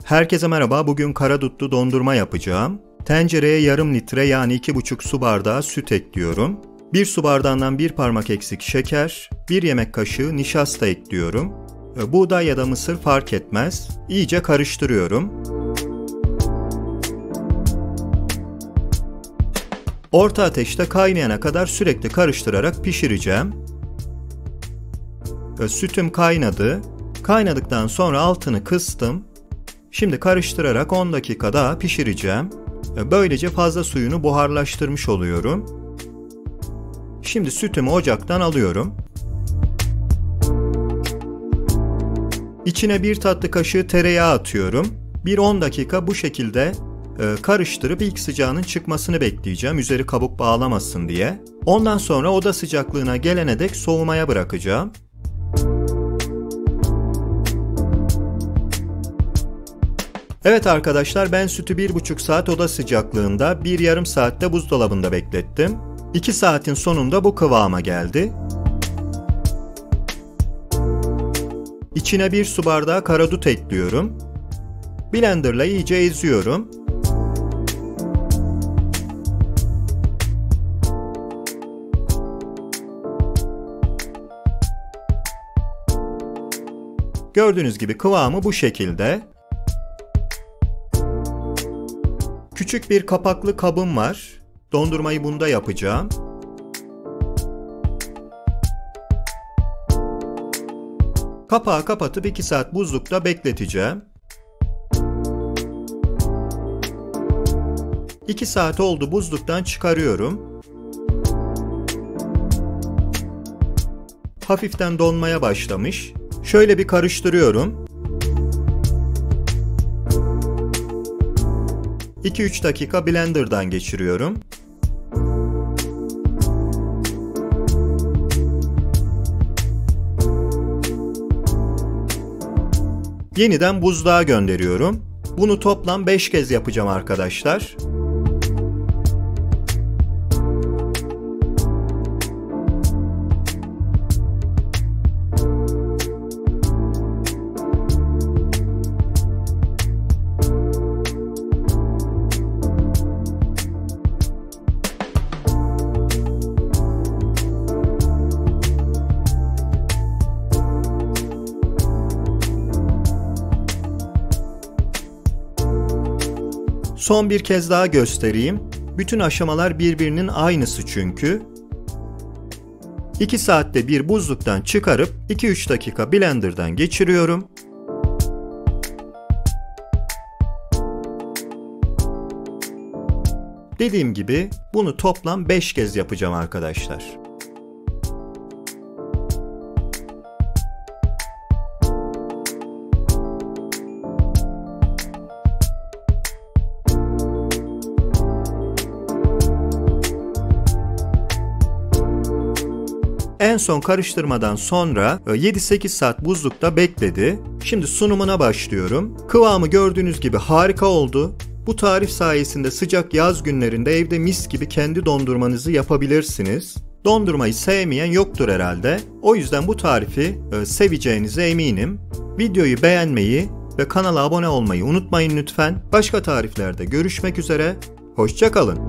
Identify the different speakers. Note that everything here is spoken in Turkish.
Speaker 1: Herkese merhaba, bugün karadutlu dondurma yapacağım. Tencereye yarım litre yani 2,5 su bardağı süt ekliyorum. 1 su bardağından 1 parmak eksik şeker, 1 yemek kaşığı nişasta ekliyorum. Buğday ya da mısır fark etmez. İyice karıştırıyorum. Orta ateşte kaynayana kadar sürekli karıştırarak pişireceğim. Sütüm kaynadı. Kaynadıktan sonra altını kıstım. Şimdi karıştırarak 10 dakika daha pişireceğim. Böylece fazla suyunu buharlaştırmış oluyorum. Şimdi sütümü ocaktan alıyorum. İçine 1 tatlı kaşığı tereyağı atıyorum. 10 dakika bu şekilde karıştırıp ilk sıcağının çıkmasını bekleyeceğim. Üzeri kabuk bağlamasın diye. Ondan sonra oda sıcaklığına gelene dek soğumaya bırakacağım. Evet arkadaşlar, ben sütü 1,5 saat oda sıcaklığında, yarım saatte buzdolabında beklettim. 2 saatin sonunda bu kıvama geldi. İçine 1 su bardağı karadut ekliyorum. Blenderla iyice eziyorum. Gördüğünüz gibi kıvamı bu şekilde. Küçük bir kapaklı kabım var. Dondurmayı bunda yapacağım. Kapağı kapatıp 2 saat buzlukta bekleteceğim. 2 saat oldu, buzluktan çıkarıyorum. Hafiften donmaya başlamış. Şöyle bir karıştırıyorum. 2-3 dakika blenderdan geçiriyorum. Yeniden buzluğa gönderiyorum. Bunu toplam 5 kez yapacağım arkadaşlar. Son bir kez daha göstereyim. Bütün aşamalar birbirinin aynısı çünkü. 2 saatte bir buzluktan çıkarıp 2-3 dakika blenderdan geçiriyorum. Dediğim gibi bunu toplam 5 kez yapacağım arkadaşlar. En son karıştırmadan sonra 7-8 saat buzlukta bekledi. Şimdi sunumuna başlıyorum. Kıvamı gördüğünüz gibi harika oldu. Bu tarif sayesinde sıcak yaz günlerinde evde mis gibi kendi dondurmanızı yapabilirsiniz. Dondurmayı sevmeyen yoktur herhalde. O yüzden bu tarifi seveceğinize eminim. Videoyu beğenmeyi ve kanala abone olmayı unutmayın lütfen. Başka tariflerde görüşmek üzere. Hoşça kalın.